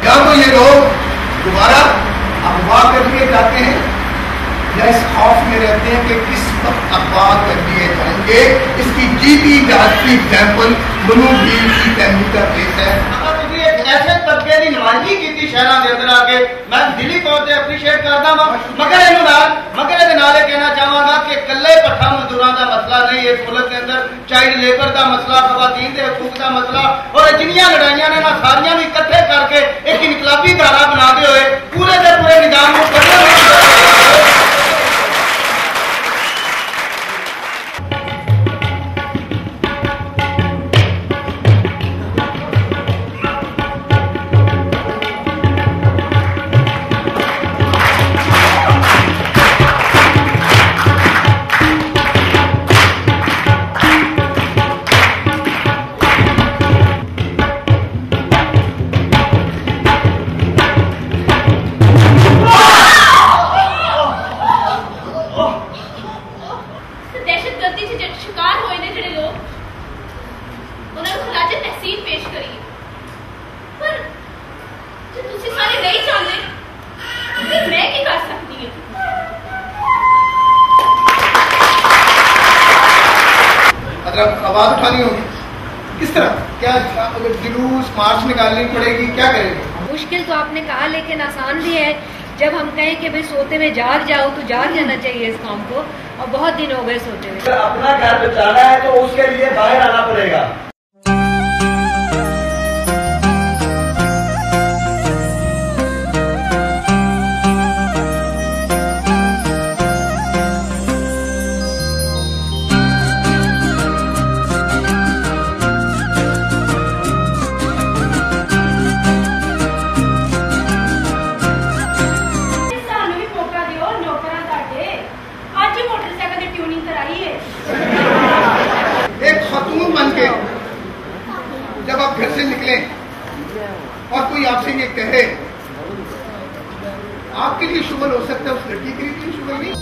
या तो ये लोग दोबारा अगवा कर लिए जाते हैं या इस खौफ में रहते हैं कि किस वक्त अगवा कर लिए जाएंगे। इसकी जीती जाती एग्जाम्पल मनु भील की फैमिली का केस है। ऐसे तबके की नुमाइंदगी की शहर के अंदर आके मैं दिली तौर पर अप्रीशिएट करता वा, मगर ये नाले कहना चाहवागा कि कल्ले भट्ठा मजदूरों का मसला नहीं, इस मुल्क के अंदर चाइल्ड लेबर का मसला, खवातीन के हकूक का मसला और जिन्नियां लड़ाइयां ने ना सारियां भी इकट्ठे करके एक इनकलाबी धारा बनाते हुए पूरे के पूरे निजाम को आवाज उठानी होगी। किस तरह, क्या जुलूस मार्च निकालनी पड़ेगी, क्या करेंगे? मुश्किल तो आपने कहा, लेकिन आसान भी है। जब हम कहें कि भाई सोते में जाग जाओ तो जाग जाना चाहिए इस काम को, और बहुत दिन हो गए सोते हुए। अपना घर बचाना है तो उसके लिए बाहर आना पड़ेगा। एक खतून बन के जब आप घर से निकले और कोई आपसे ये कहे, आपके लिए शुगल हो सकता है, उस लड़की के लिए शुगल नहीं।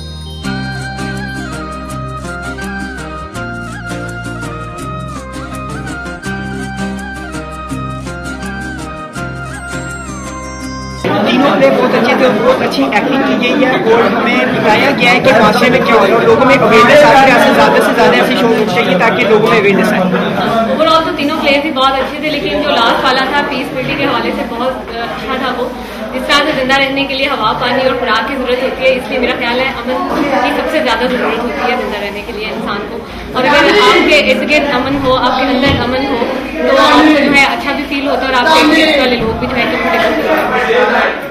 तीनों प्ले बहुत अच्छे थे, बहुत अच्छी एक्टिंग की गई है और हमें बताया गया है कि माशरे में क्या हो रहा है और लोगों में अवेयरनेस आ रही है। ज़्यादा से ज़्यादा ऐसे शो होने चाहिए ताकि लोगों में अवेयरनेस आए। ओवरऑल तो तीनों प्लेयर्स भी बहुत अच्छे थे, लेकिन जो लास्ट वाला था पीस बिल्डिंग के हवाले से बहुत अच्छा था। वो जिस तरह से जिंदा रहने के लिए हवा, पानी और खुराक की जरूरत होती है, इसलिए मेरा ख्याल है अमन की सबसे ज़्यादा ज़रूरत होती है जिंदा रहने के लिए इंसान को। और अगर आपके इर्द गिर्द अमन हो, आपके अंदर अमन हो, तो आपको जो है अच्छा भी फील होता है और आपके इर्द गिर्द वाले लोग भी जो है